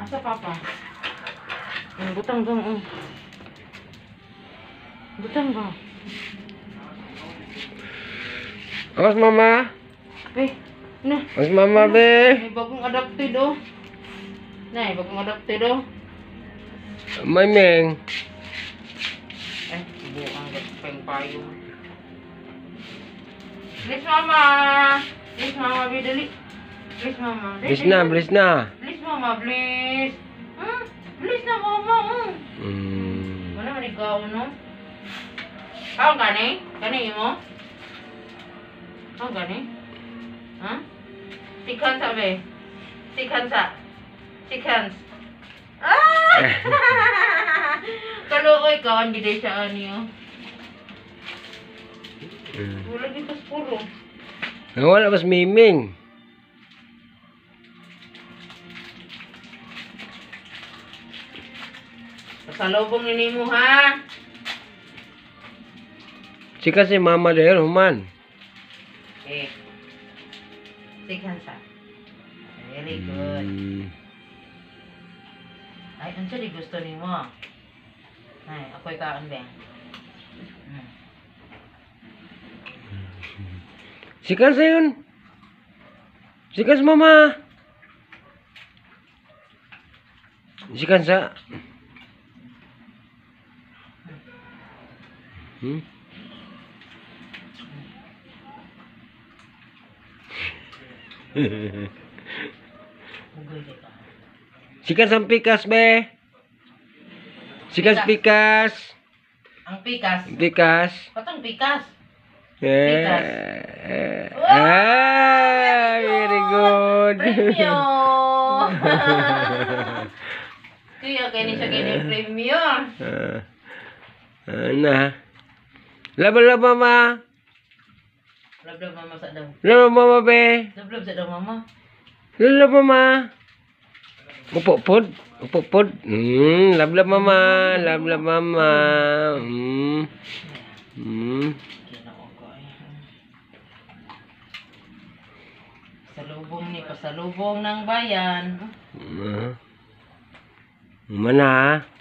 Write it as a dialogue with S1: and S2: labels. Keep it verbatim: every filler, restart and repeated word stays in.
S1: Asa papa? Hmm, butang dong. Oh. Butang ba?
S2: Awas mama.
S1: Eh, nah.
S2: Awas mama
S1: Ano?
S2: be.
S1: May bagong adopted oh. Nay, bagong adopted oh.
S2: May meng.
S1: Eh, buang gagpeng payong. Please mama. Please mama, bidali. Please mama.
S2: Bilis na, bilis na.
S1: Please mama, please. Hmm? Please na mama. Hmm.
S2: Hmm.
S1: Mana man ikaw no? Kau gani? Gani mo? Kau gani? Ha? Sikan sa be. Sikan sa. Sikan. Ah! Kaluoy ka hindi day siya ani oh.
S2: Hmm.
S1: Wala dito puro.
S2: Wala mas miming.
S1: Pasalubong ni mo ha.
S2: Si kasi mama dahil human.
S1: Eh. Sikan sa. Very good.
S2: Hmm.
S1: Ay, ano di gusto ni mo? Ay, ako'y kaon ba? Hmm.
S2: Sikan sa yun. Sikan sa mama. Sikan sa. Hmm?
S1: Ugay di ka.
S2: Sikan sa pikas be. Sikan sa pikas.
S1: Ang pikas.
S2: Pikas.
S1: Patang pikas.
S2: Eh.
S1: Pikas.
S2: Ah, very good.
S1: Premio. Kaya kaya ni siya kaya premio.
S2: Ah. Ah, na. Laba-laba mama.
S1: Lablab mama sa daw.
S2: Laba mama be.
S1: Lablab sa daw mama.
S2: Laba mama. Upopod. Upopod. Hmm, lablab mama. Lablab mama. Hmm. Hmm.
S1: Pasalubong ni pasalubong ng bayan.
S2: Ah. Mana?